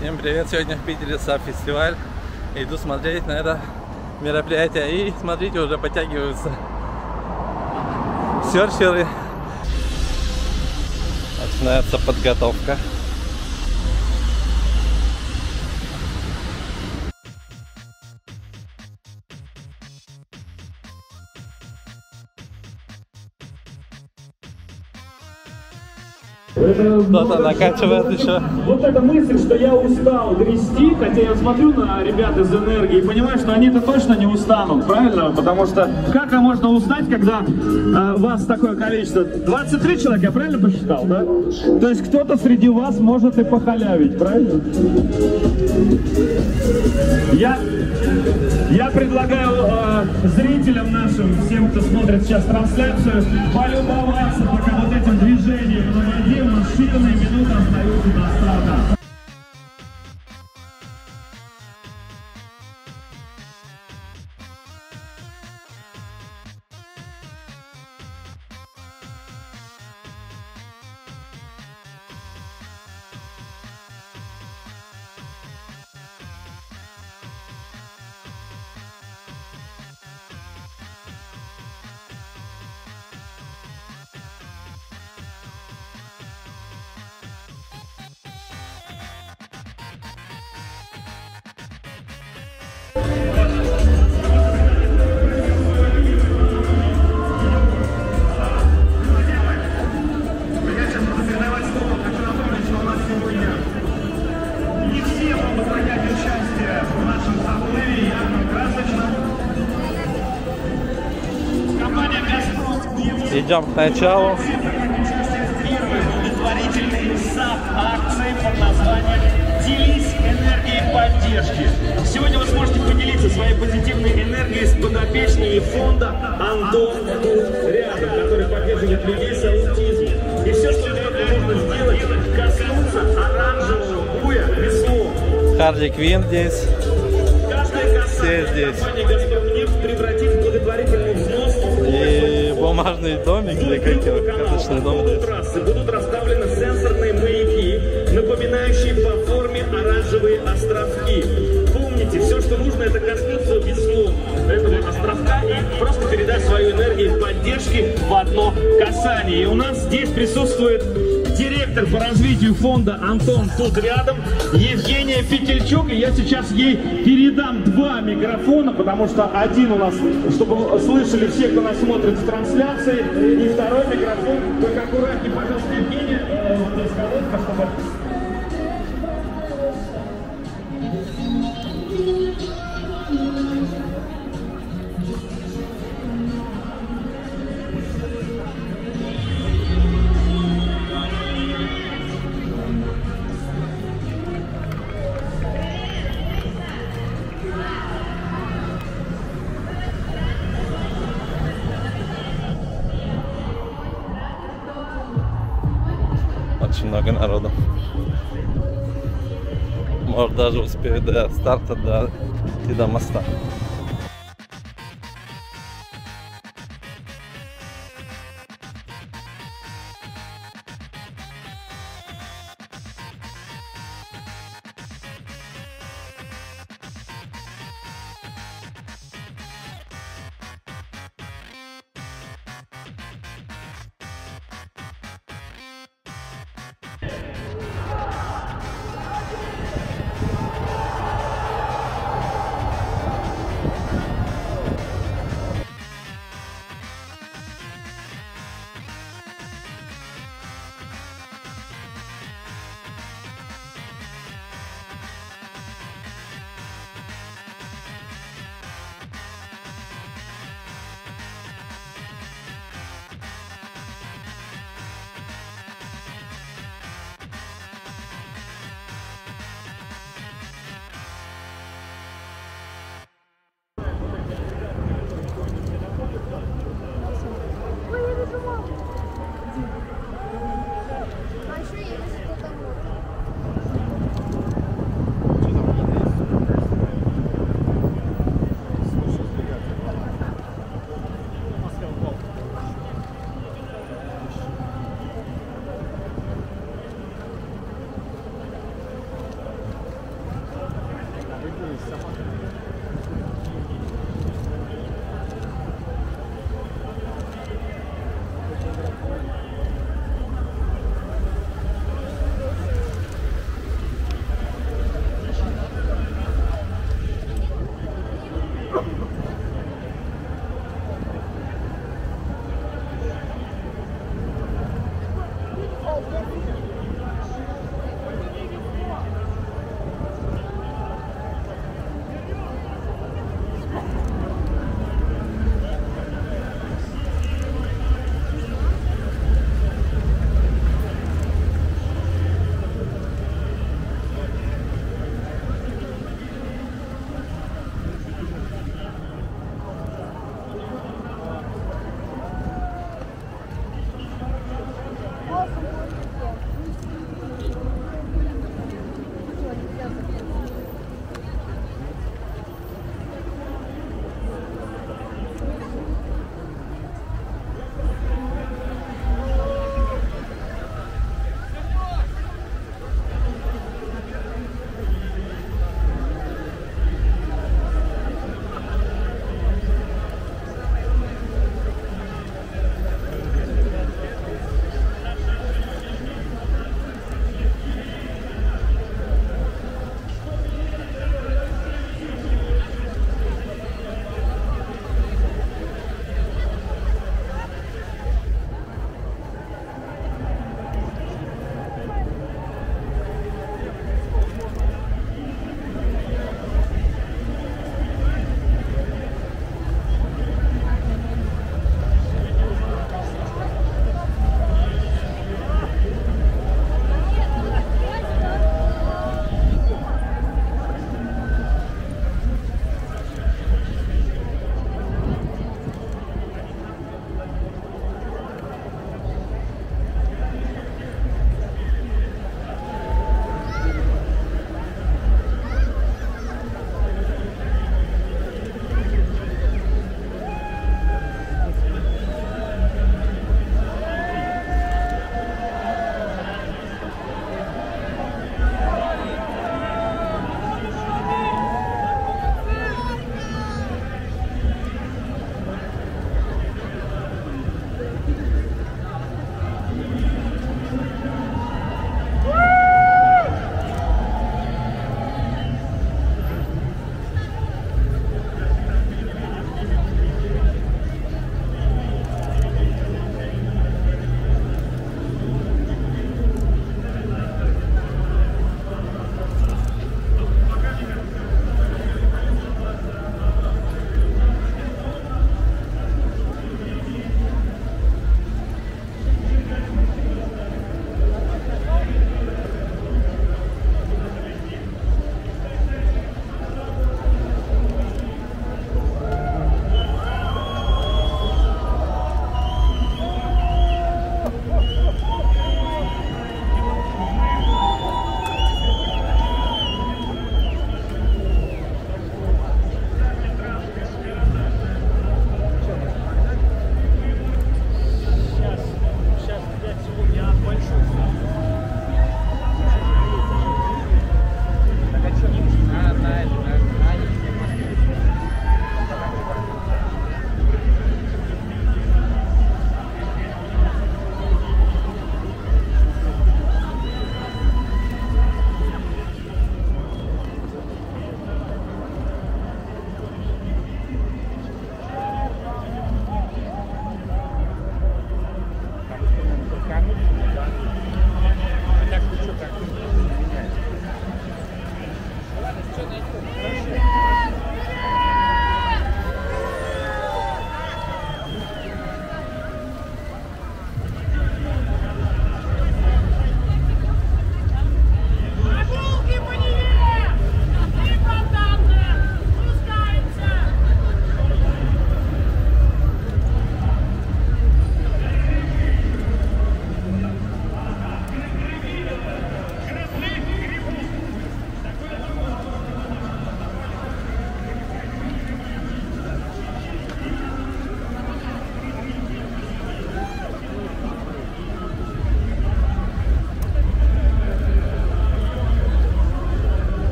Всем привет! Сегодня в Питере SUP-фестиваль. Иду смотреть на это мероприятие. И смотрите, уже подтягиваются серферы. Начинается подготовка. Кто-то накачивает еще. Вот эта мысль, что я устал грести, хотя я смотрю на ребят из энергии и понимаю, что они-то точно не устанут, правильно? Потому что как можно устать, когда вас такое количество? 23 человека, я правильно посчитал, да? То есть кто-то среди вас может и похалявить, правильно? Я предлагаю зрителям нашим, всем, кто смотрит сейчас трансляцию, полюбоваться пока вот этим движением на воде. Считанные минуты остаются до старта. Идем к началу. Благотворительной акции под названием «Делись энергией поддержки». Сегодня вы сможете поделиться своей позитивной энергией с подопечными фонда «Антон тут рядом», который поддерживает людей с аутизмом. И все, что для этого нужно сделать, коснуться оранжевого буя веслом. Харли Квинн здесь. Все здесь. Компания «Газпромнефть» превратит в благотворительный взнос. И бумажный домик для каточный дом здесь. Трассы будут расставлены сенсорные маяки, напоминающие по форме оранжевые островки. Помните, все, что нужно, это коснуться веслом этого островка и просто передать свою энергию поддержки в одно касание. И у нас здесь присутствует директор по развитию фонда «Антон тут рядом» Евгения Петельчук. И я сейчас ей передам два микрофона, потому что один у нас, чтобы слышали все, кто нас смотрит в трансляции, и второй микрофон. Только аккуратнее, пожалуйста, Евгения, вот здесь колодка, чтобы... Очень много народу. Может, даже успею до старта дойти до моста.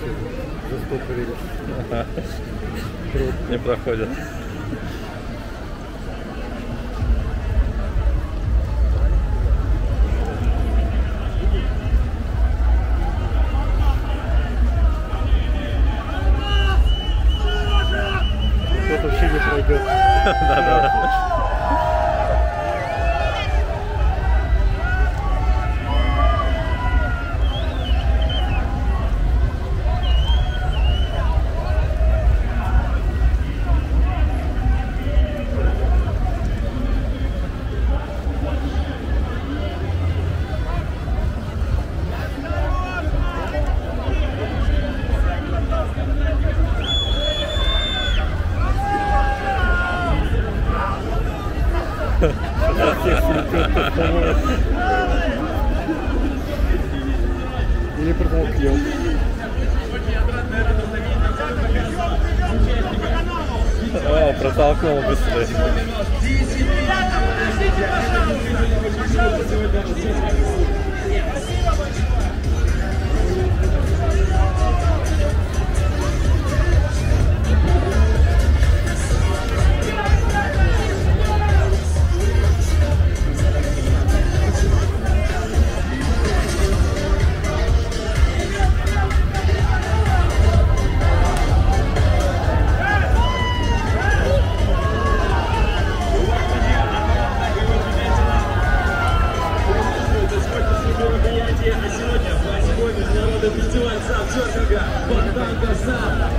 Застопорили. Ага. Не проходят. Кто-то вообще не пройдет. Да-да. Или протолкнем. О, протолкнул быстрее. А сегодня 8-й международный фестиваль саундчерфинга «Фонтанка Саунд».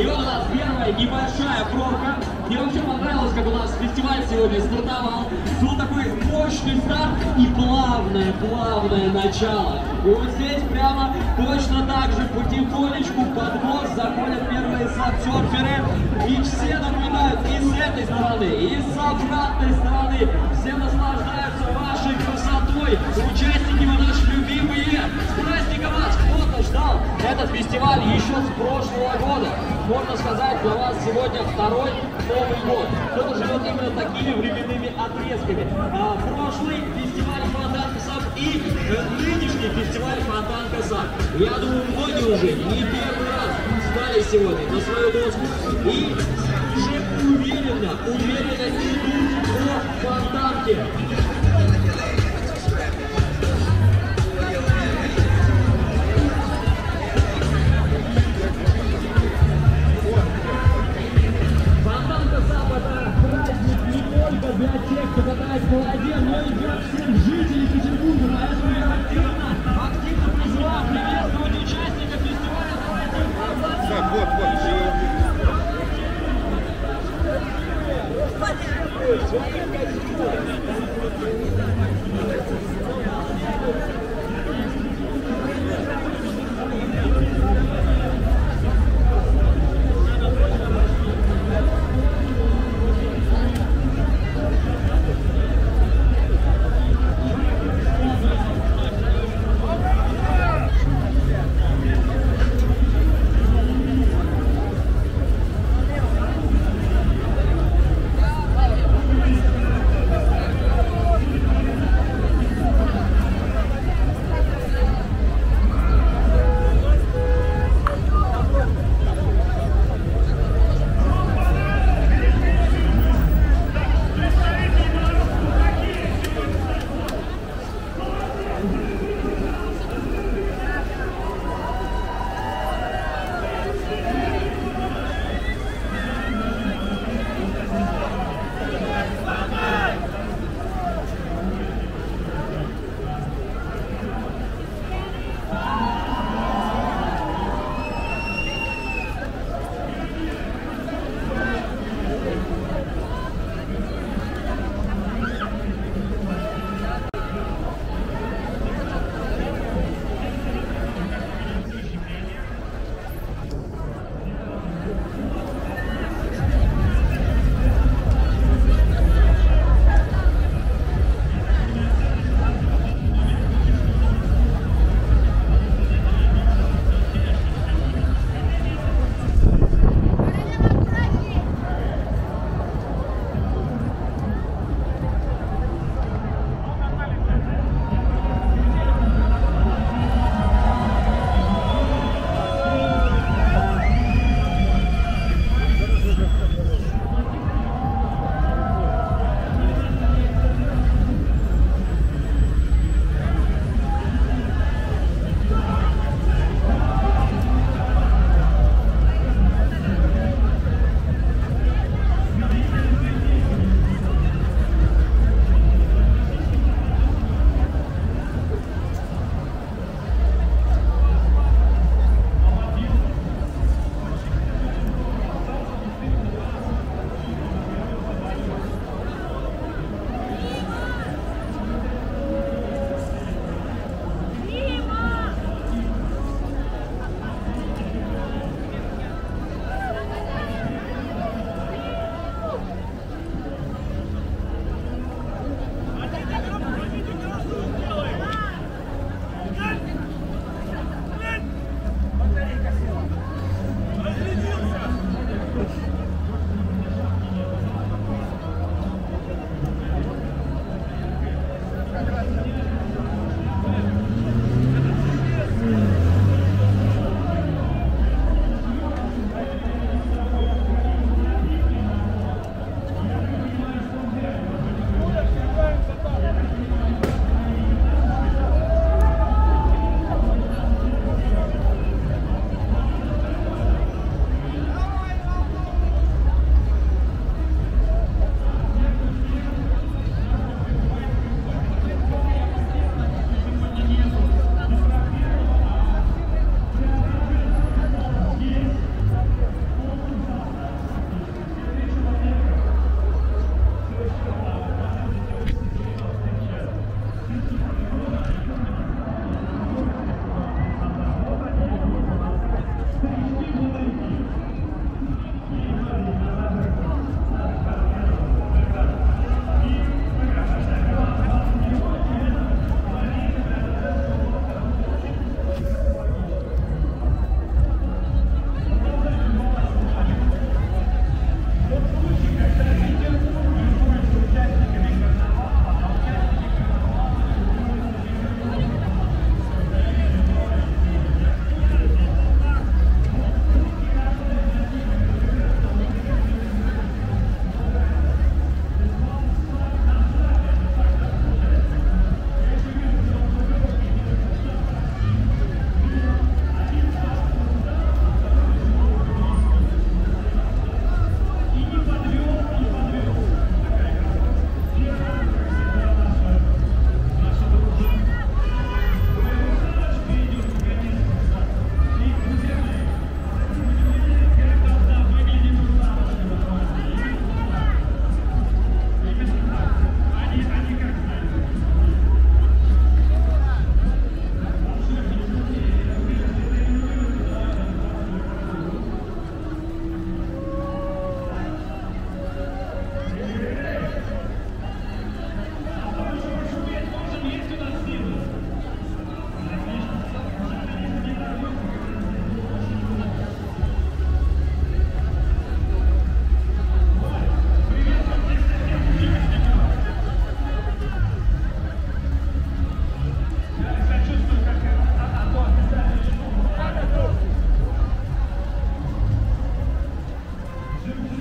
И вот у нас первая небольшая пробка. Мне вообще понравилось, как у нас фестиваль сегодня стартовал. Был такой мощный старт и плавное начало. И вот здесь прямо точно так же потихонечку под мост заходят первые сапсерферы. И все наблюдают и с этой стороны, и с обратной стороны. Все наслаждаются вашей красотой. Участники вы наши любимые. С праздником вас! Кто-то ждал этот фестиваль еще с прошлого года. Можно сказать, для вас сегодня второй Новый год. Кто-то живет именно такими временными отрезками. Прошлый фестиваль Фонтанка Сам и нынешний фестиваль Фонтанка Сам. Я думаю, многие уже не первый раз встали сегодня на свою доску и уже уверенно идут по Фонтанке. Для тех, кто катается на воде, но и для всех жителей Петербурга. Поэтому я активно призываю приветствовать участников фестиваля.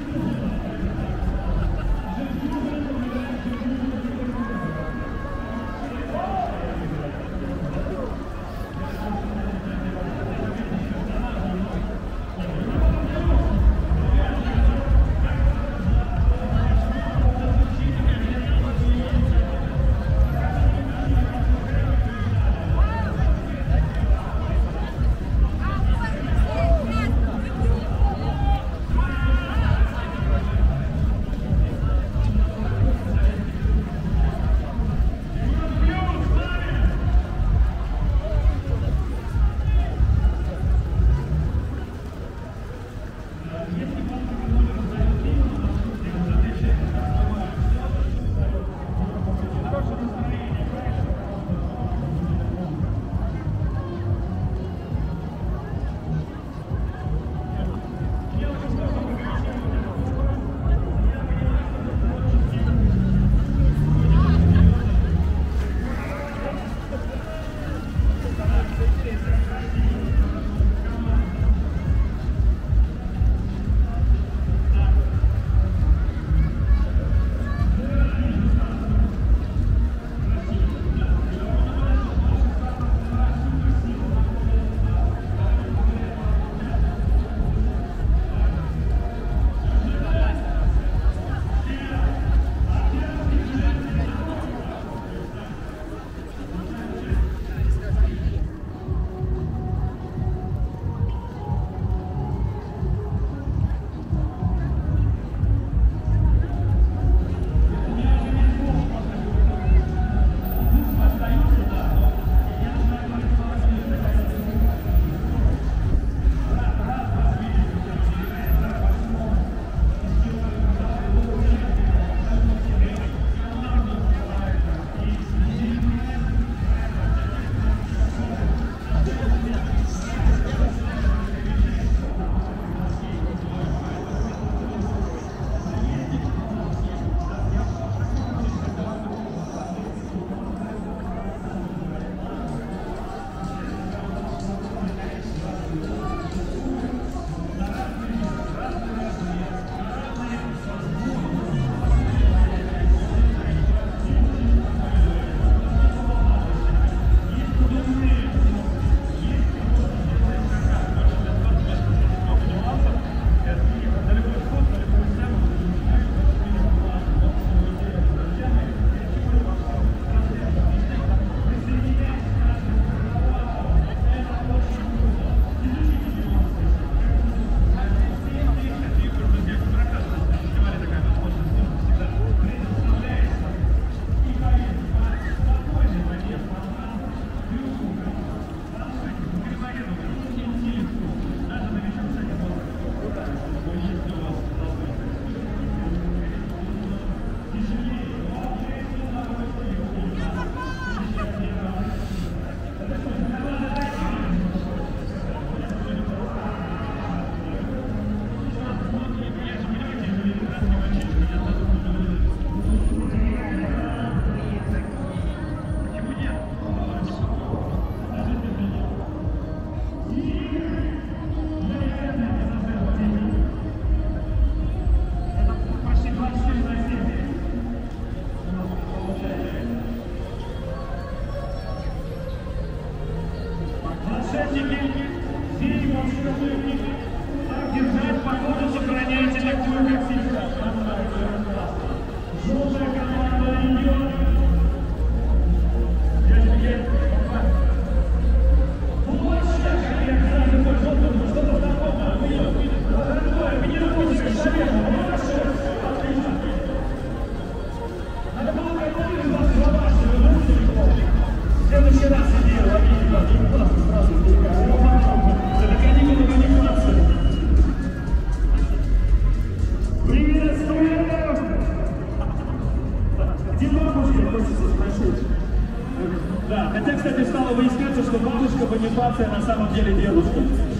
Бонифация на самом деле дедушка.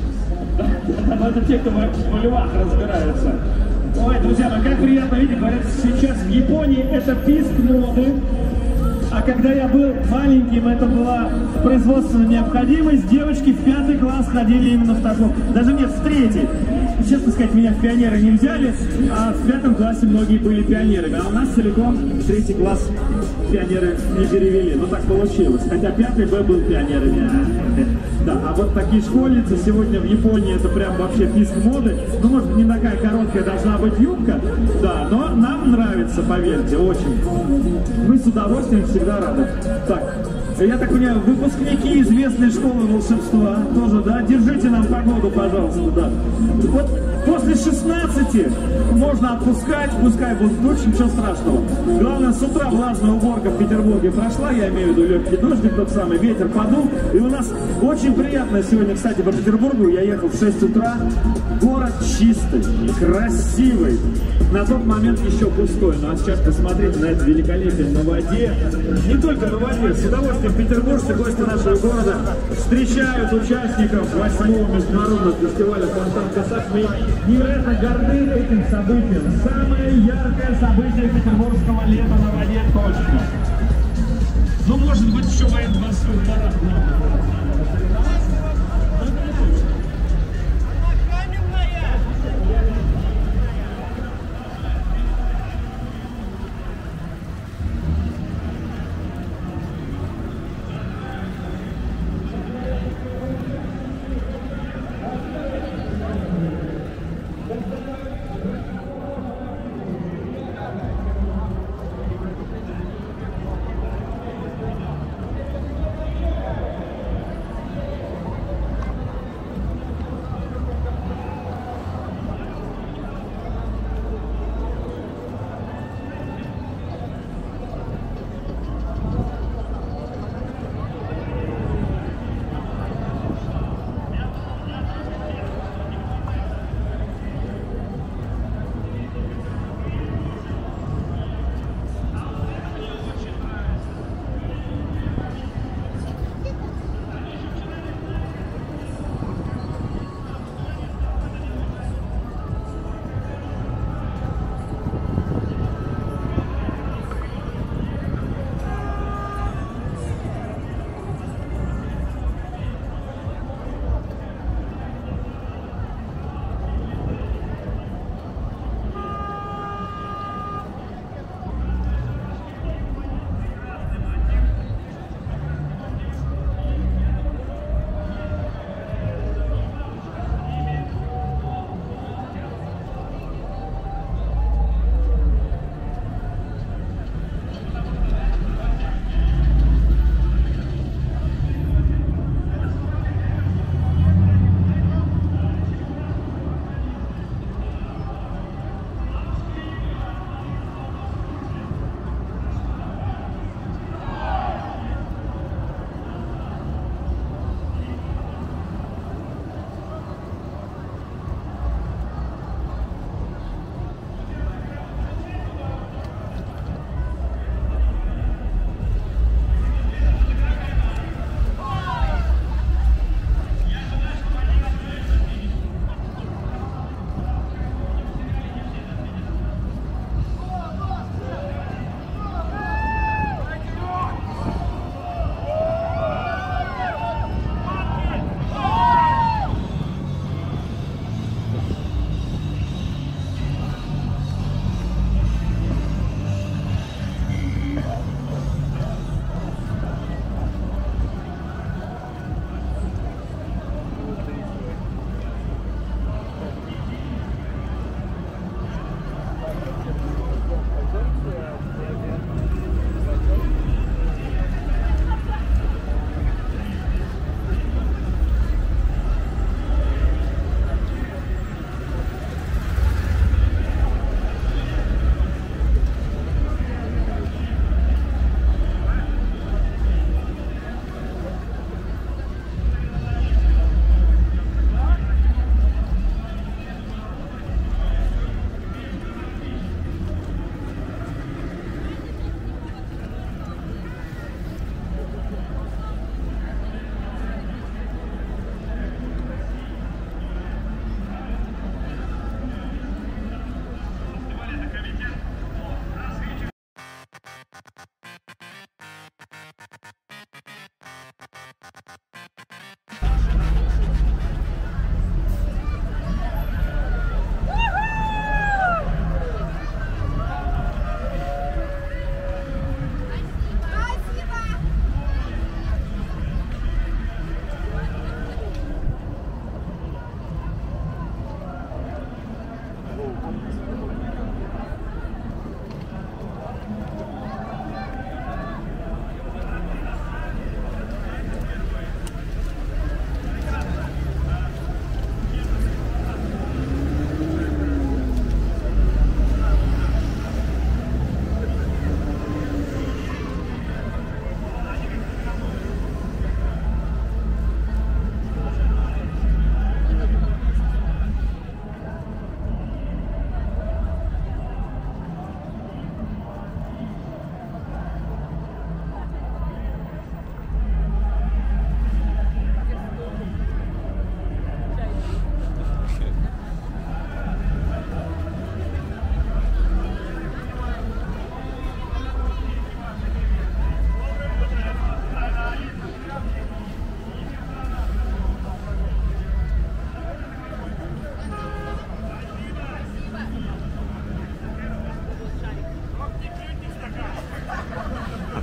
Это те, кто в львах разбирается. Ой, друзья, ну как приятно видеть, говорят, сейчас в Японии это писк моды. А когда я был маленьким, это была производственная необходимость. Девочки в 5 класс ходили именно в таком. Даже нет, в 3. честно сказать, меня в пионеры не взяли, а в 5 классе многие были пионерами, а у нас целиком 3 класс пионеры не перевели. Ну так получилось. Хотя 5 Б был пионерами. Да, а вот такие школьницы сегодня в Японии это прям вообще писк моды. Ну, может, не такая короткая должна быть юбка, да, но нам нравится, поверьте, очень. Мы с удовольствием всегда рады. Так, я так понимаю, выпускники известной школы волшебства тоже, да? Держите нам погоду, пожалуйста, да. Вот после 16 можно отпускать, пускай будет дождь, ничего страшного. Главное, с утра влажная уборка в Петербурге прошла, я имею в виду легкий дождик, тот самый ветер подул. И у нас очень приятно сегодня, кстати, по Петербургу. Я ехал в 6 утра, город чистый, красивый. На тот момент еще пустой. Ну а сейчас посмотрите на это великолепие на воде. Не только на воде, с удовольствием петербуржцы, гости нашего города, встречают участников 8-го международного фестиваля «Фонтан Касак». Мы невероятно горды этим событием. Самое яркое событие петербургского лета на воде точно. Ну, может быть, еще военно-морской парад.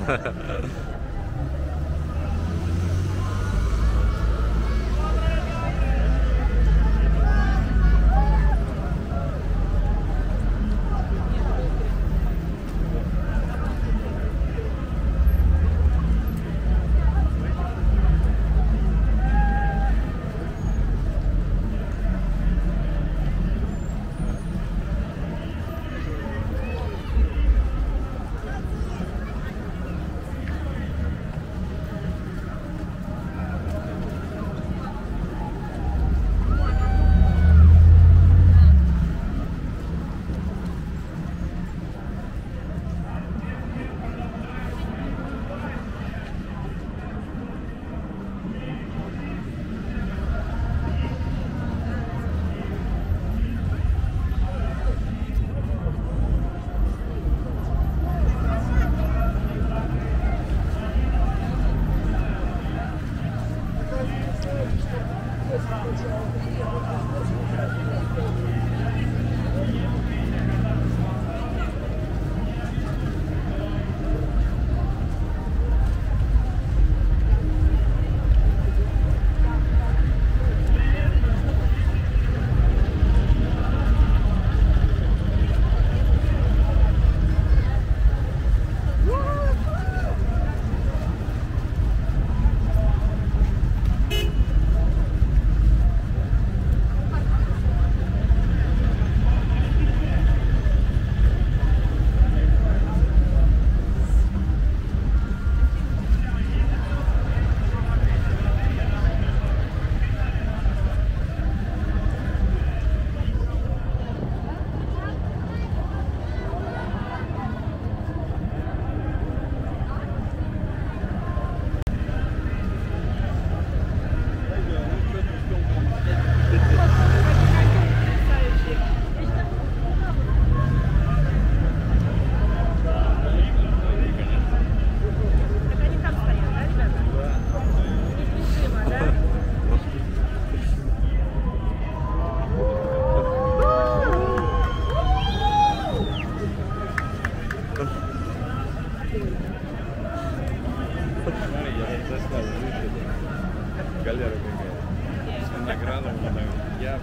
Галера какая. С виноградом, я,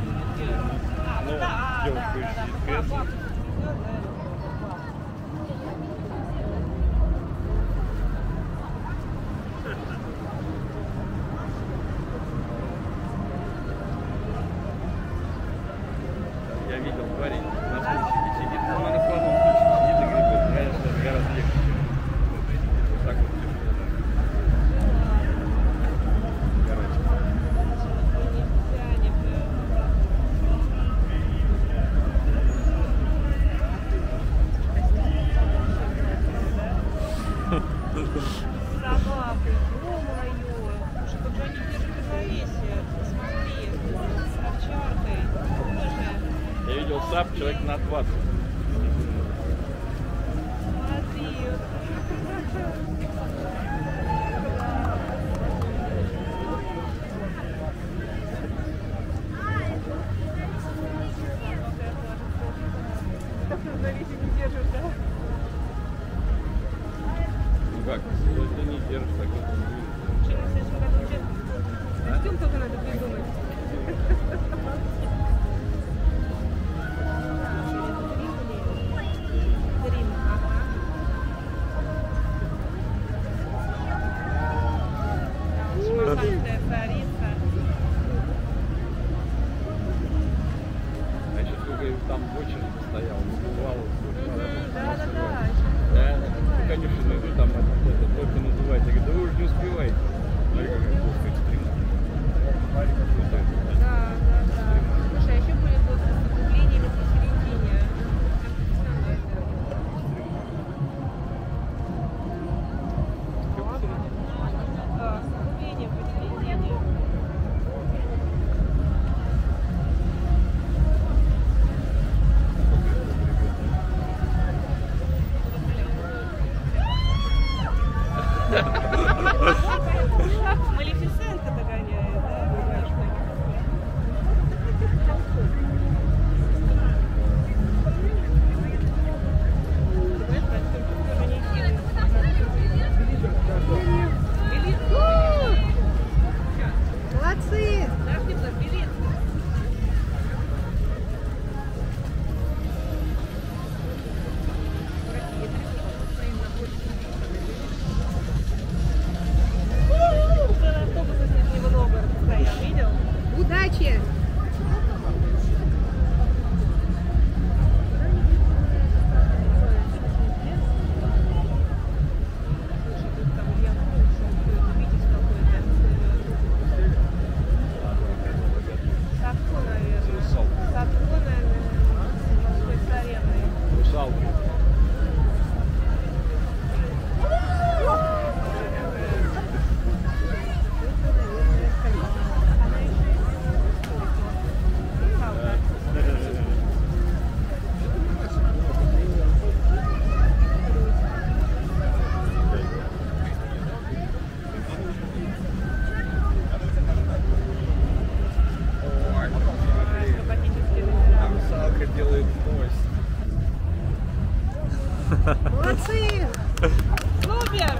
ну, девушка из кресло. Я видел парень на стульчике сидит, но на раскладцом стульчике сидит и гребет. Реально, это гораздо легче, чем вот так вот тяжело. Собака, ё-моё, слушай, как же они держат равновесие, посмотри, с овчаркой, боже. Я видел сап человек на 20. Смотри. Так равновесие не держишь, да? Как? Если ты не держишь, так это не будет. Что, в следующем году где? Костюм только надо придумать. Дрим, ага. Шмахатая царица. А еще сколько там в очереди стоял, бывало. Да. Да, ну, конечно, ну, там это только называется. Я говорю, да вы уже не успеваете. Смотри, как это плохо экстремально. Да. Слушай, а еще будет вот с закруглениями посередине. Да, с закруглением посередине. Малефисента догоняет, да? Молодцы! Супер!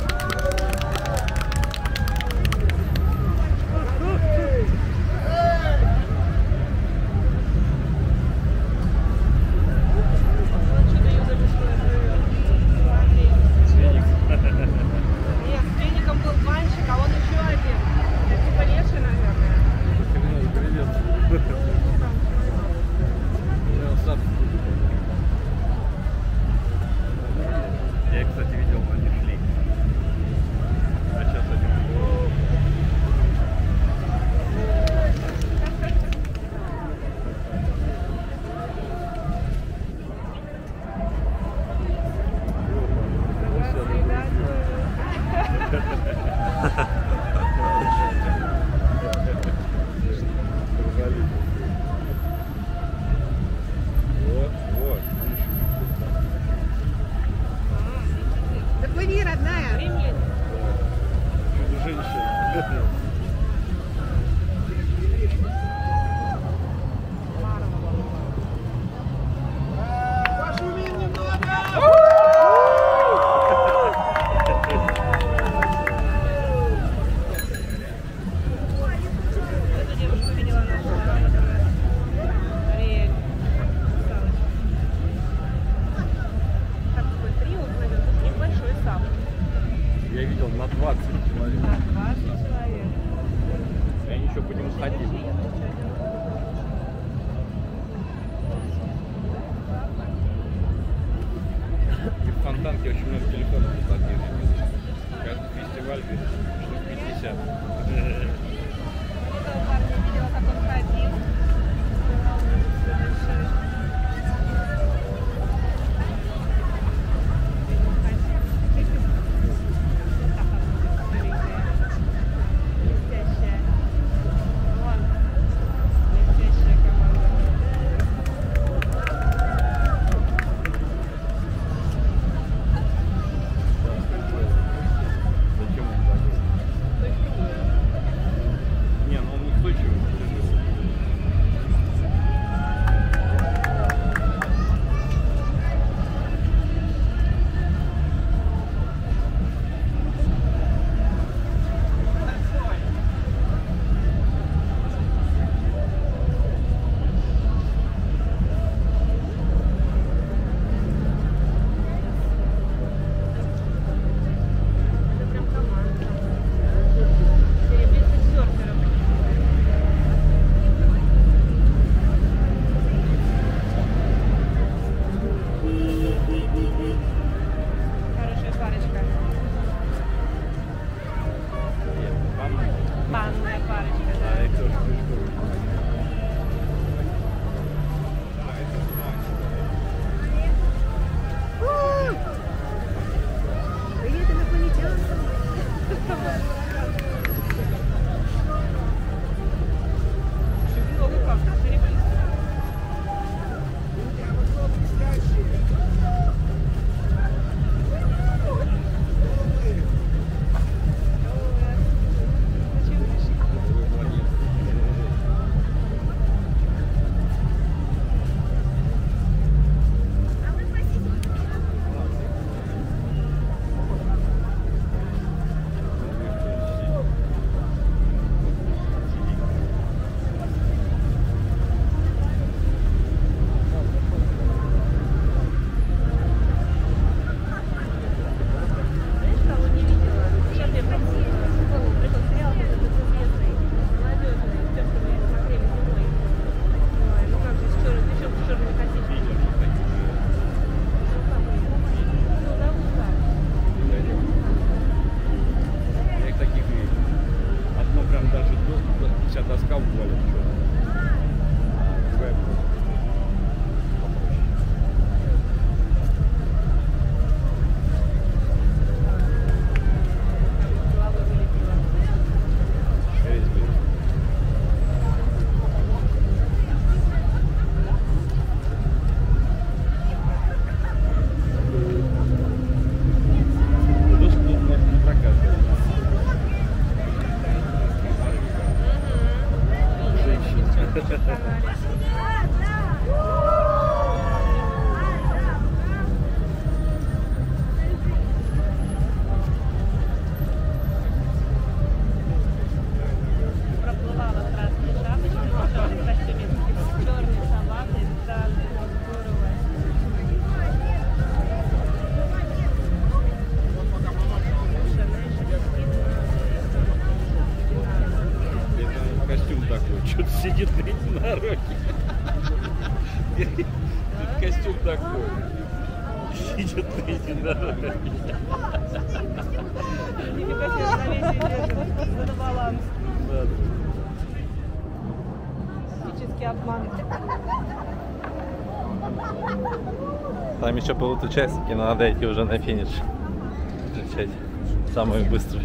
Что-то ее записала. Нет, с Феником был банщик, а он еще один. Это типа леший, наверное. Я, кстати, видел, они шли. А сейчас один. Заплыви, родная. Эту девушку видела нашу Ариэль. Как такой трио, наверное, тут небольшой сам. Я видел на 20 человек. На 20 человек. И они еще по нему ходили. И в Фонтанке очень много телефонов бесплатных. Каждый фестиваль штук 50. Этого парня видела, как он ходил. Блестящая. Вон. Блестящая команда. Зачем он забыл? Сидят на единороге. Нифига себе, равновесие держит. Это баланс. Физический обман. Там еще будут участники, но надо идти уже на финиш. Встречать самые быстрые.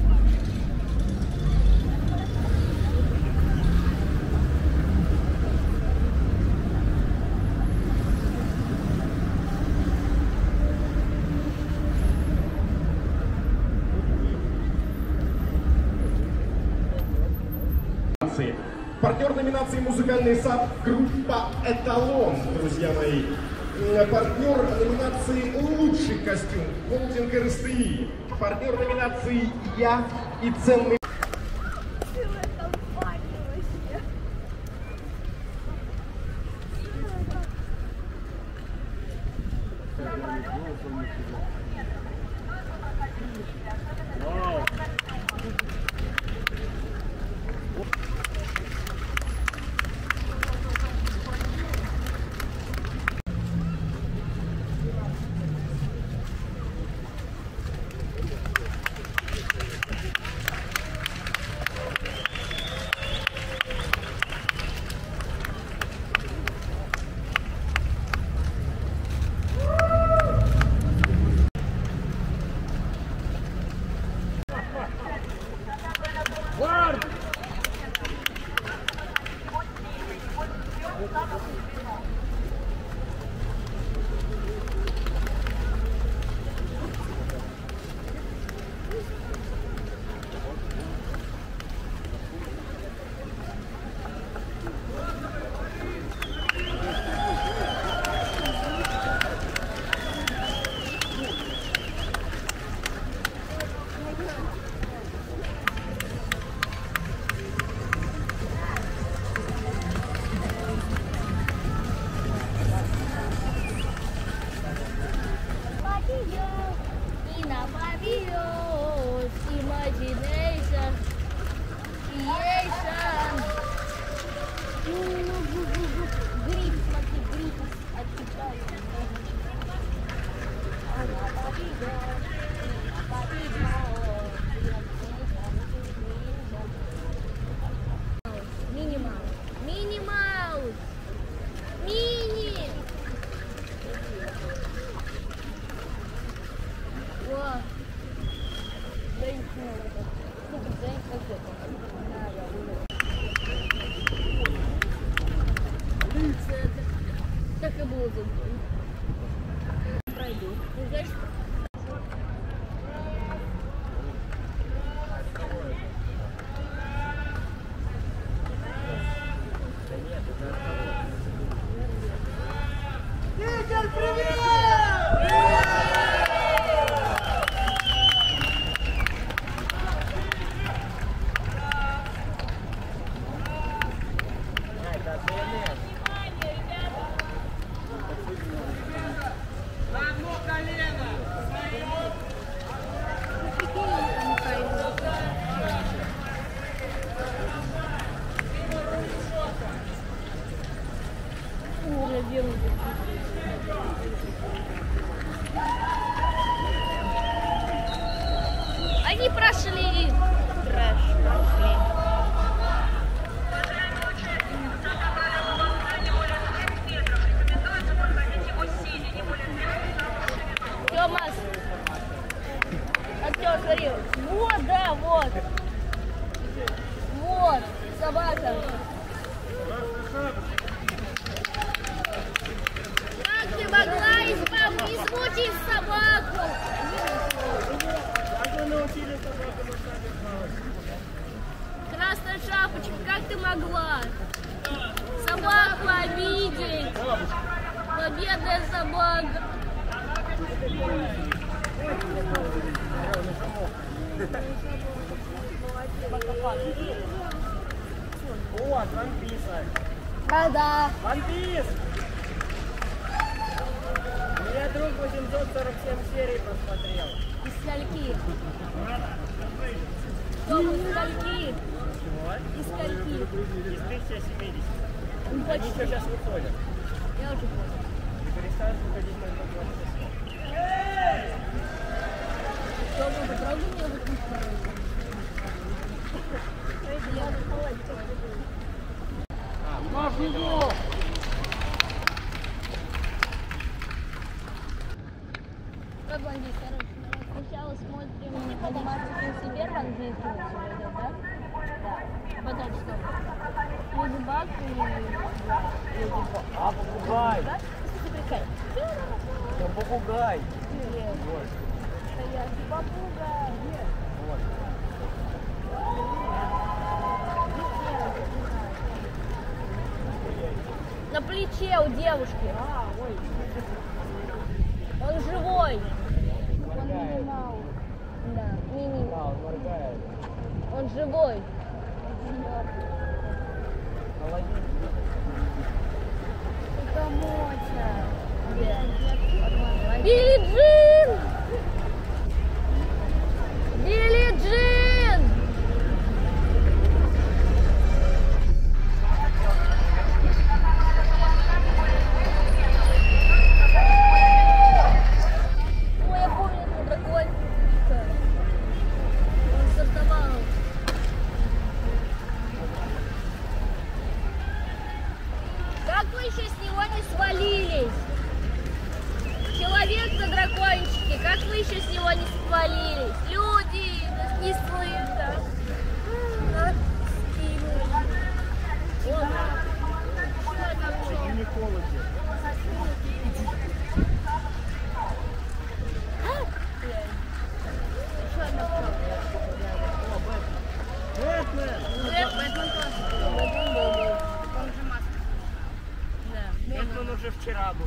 Партнер номинации «Музыкальный САП» группа «Эталон», друзья мои. Партнер номинации «Лучший костюм» холдинг РСТИ. Партнер номинации «Я» и «Ценный». Так и было за мной. Пройду. Ну, знаешь, Питер, привет! Они прошли. Тёмас, актер, смотри. Вот, да, вот. Вот, собака. Как ты могла измучить собаку? Красная шапочка, как ты могла? Собаку обидеть. Бедная собака. Вот, One Piece. Да. One Piece! Меня друг 847 серий просмотрел. Из скольки? Том, из скольки? Вот. Из скольки? Из 1070. Ну, Они что сейчас выходят? Я уже понял. И перестают выходить только 26. Можно мне выключить? Как в английском? Сначала смотрим анимацию себе в английском, да? Да. Потом что? Леди Баг и Леди Баг. А, попугай! Прикольно. Попугай! Нет. Стоящий попугай. Нет. На плече у девушки. Он живой. Он мини-маус. Да, мини. Да, он моргает. Он живой. Это Мотя. Билли Джин! Билли Джин! Ой, я помню этого дракончика. Он стартовал. Как вы еще с него не свалились? Человек на дракончике, как вы еще с него не свалились? Люди, нас не слышно. Нас скинули. Вот. Что это вообще? Еще одна пробка. Бэтмен тоже. Бэтмен был. Он же маска. Да. Бэтмен уже вчера был.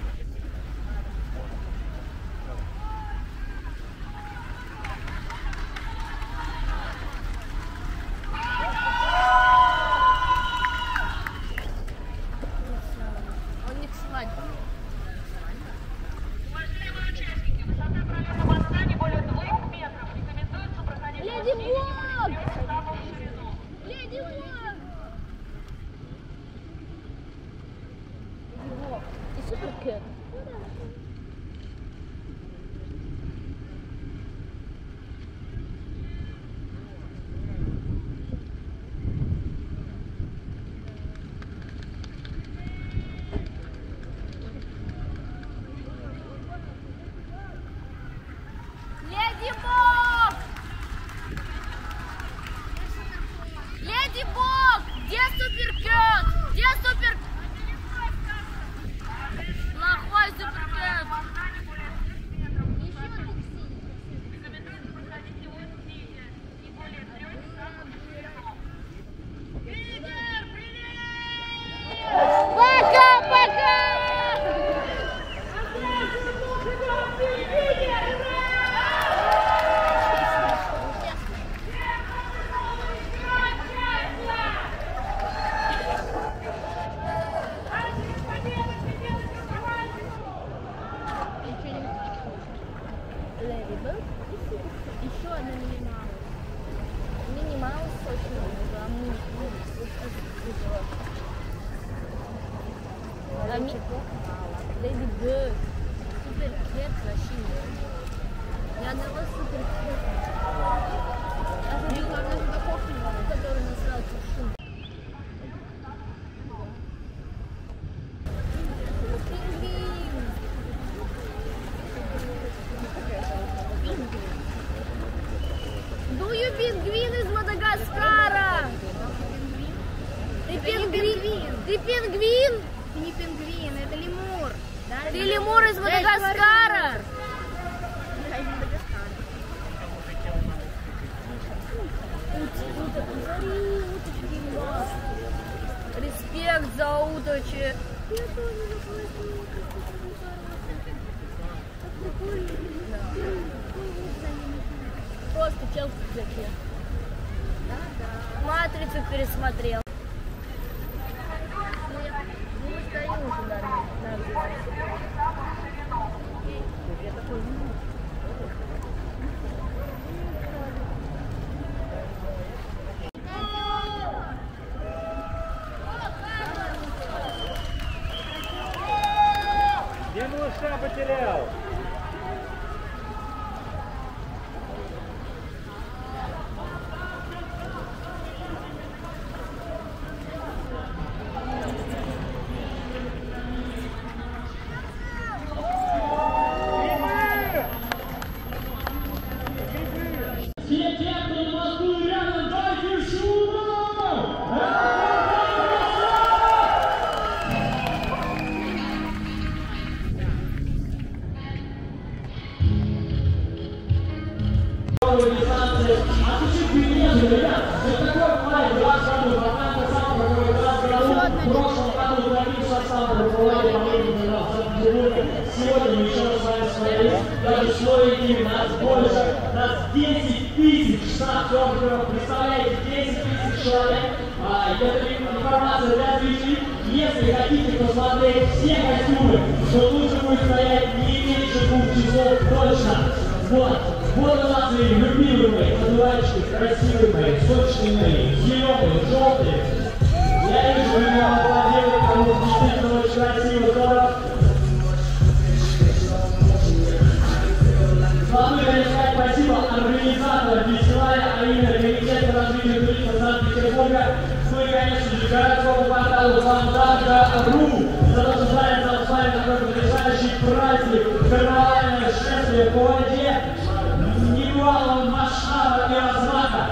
Он не к свадьбе. Леди Баг! Леди Баг! Леди Баг. И Супер Кэт. Леди Баг! Леди Баг! Где Супер Кэт? Где Супер... Плохой Супер Кэт! Пока-пока! Леди Баг. Еще одна мини-маус. Мини-маус очень много. А Леди Баг. Супер Кэт вообще нет. Ни одного Супер Кэта. Даже не главное судаков, который насрал шум. Дую пингвин из Мадагаскара! Ты пингвин! Ты пингвин? Это не пингвин, это лемур. Да, Ты лемур из Мадагаскара! Да, из Мадагаскара. Респект за уточек! Просто чел в пиджаке. Матрицу пересмотрел. Ну, мы стоим уже, наверное. Я такой, Где малыша потерял? километровой дистанции. А чуть-чуть перенесли, ребят. Вот такой бывает в раз году. Однако сам такой раз году. В прошлом году добился сам руководитель по-моему в Санкт-Петербурге. Сегодня мы еще раз с вами смотрели. Даже слои нас больше. Нас 10 тысяч штат-коптеров. Представляете, 10 тысяч человек. Это информация для зрителей. Если хотите посмотреть все костюмы, то лучше будет стоять не меньше 2 часов точно. Вот у нас и любимые подувальчики, красивые, сочные, зеленые, желтые. Я вижу, вы меня аплодируете, потому что действительно очень красиво, здорово. Могу сказать спасибо организаторам фестиваля, а именно Комитет по развитию туризма Санкт-Петербурга, ну и, конечно же, городскому порталу Фонтанка.ру за то, что занял с вами такой потрясающий праздник, карнавальное шествие по воде небывалого масштаба и размаха.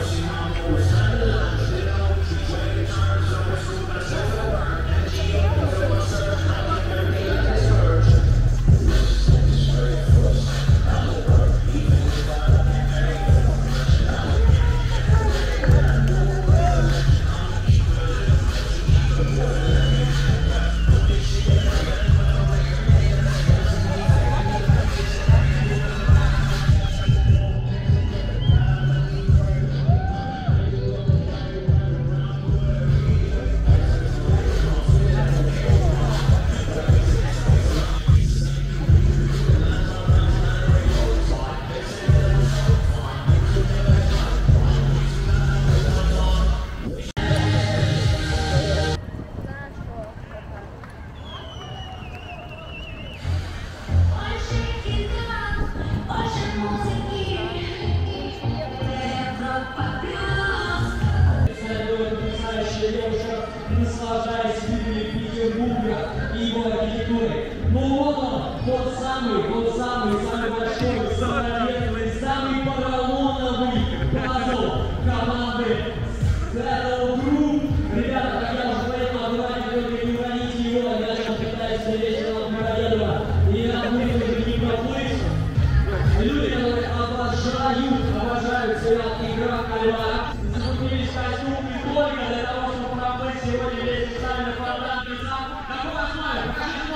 Наслаждаясь видами Петербурга и его архитектурой. Ну вот он, тот самый большой, самый ветреный, самый поролоновый пазл команды Battle Group. Ребята, как я уже говорил, обывайте только не уроните его, иначе он питается вечером Мироедова. И нам будет уже не проплыть. Люди, которые обожают сериал «Игра в кальмара», закупились костюм не только для того, чтобы проплыть сегодня весь специальный фонтанный зал. Какой ваш номер? Покажите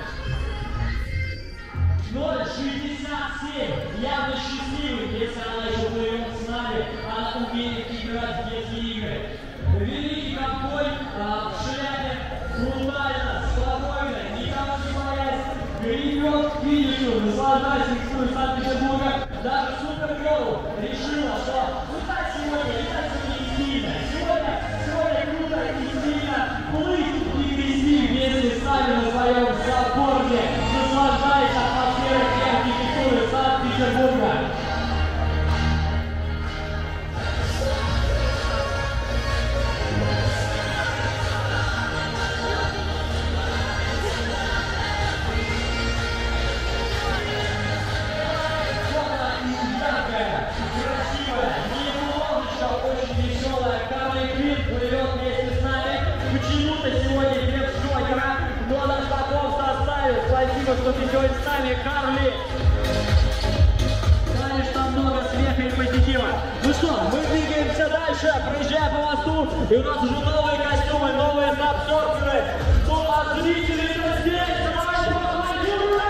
номер. 067. Явно счастливый, если она еще плывет с нами. Она умеет играть в детские игры. Великий ковбой в шляпе, брутально, спокойно, никого не боясь, гребет к финишу, наслаждаясь экскурсией Санкт-Петербурга. Даже Супергерл решила, что летать сегодня не сильно. Сегодня круто и сильно плыть и грести вместе с нами на своем саппорте, наслаждаясь атмосферой и архитектурой Санкт-Петербурга. Что ты сегодня с нами, Карли. Конечно, много смеха и позитива. Ну что, мы двигаемся дальше, проезжаем по мосту, и у нас уже новые костюмы, новые сапсерферы. Ну а зрители-то здесь, давайте поаплодируем!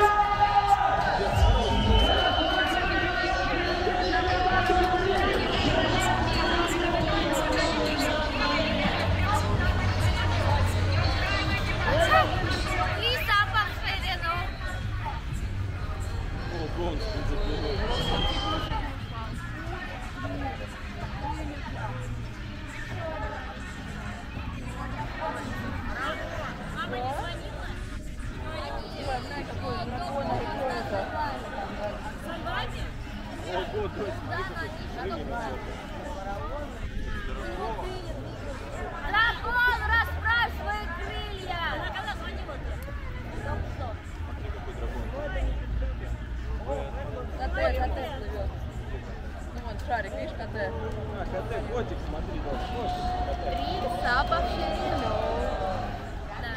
Дракон, расправь свои крылья! Она когда звонила? КТ плывет. Ну вот шарик, видишь, КТ. КТ, котик, смотри, да. Риса по ширину. Да.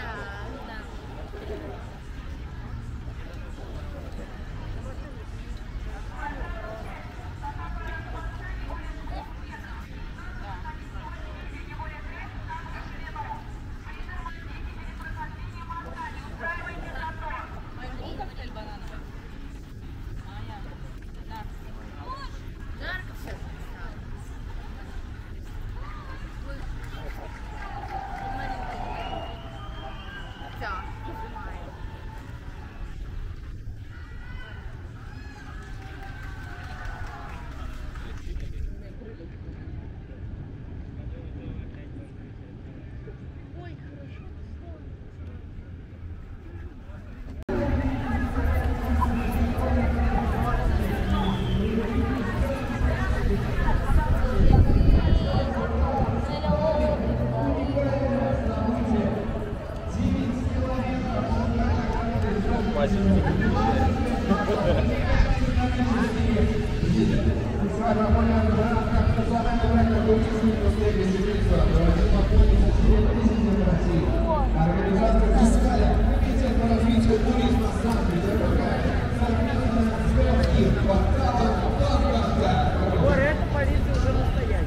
Говорят, полиция уже настоящая.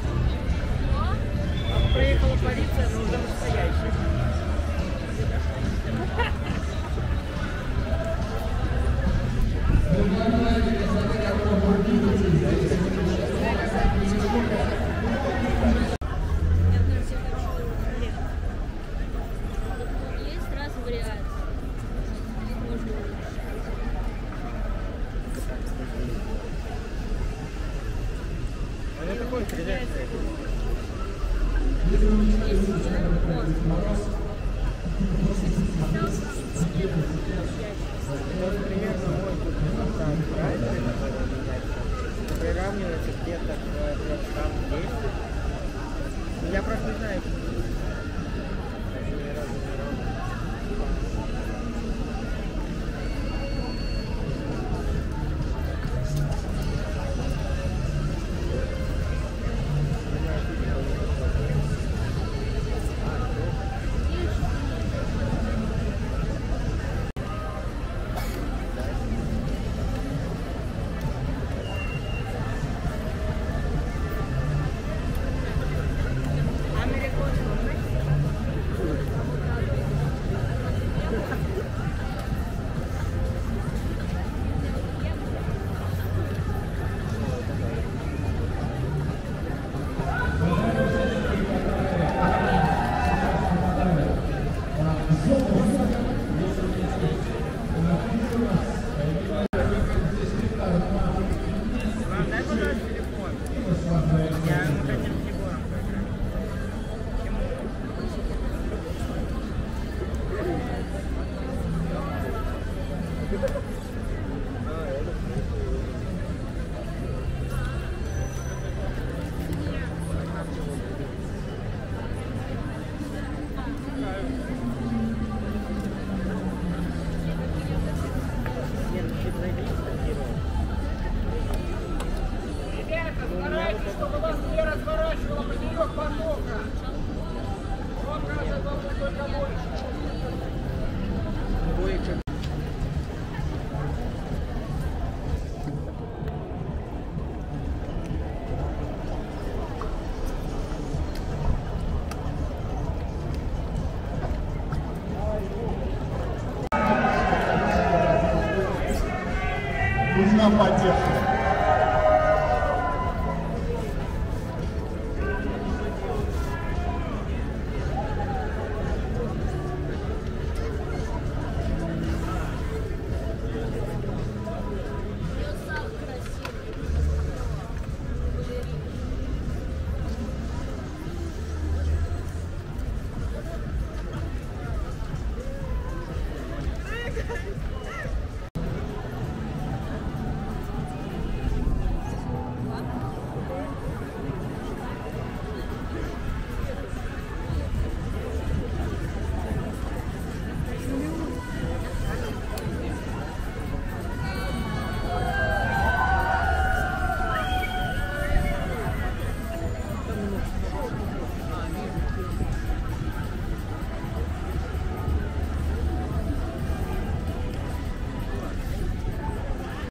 Проехала полиция, но уже настоящая. Есть раз вариант. Можно. А это такой приятный. Примерно может приравнивается где-то к 310. Я просто не знаю. Нужна поддержка.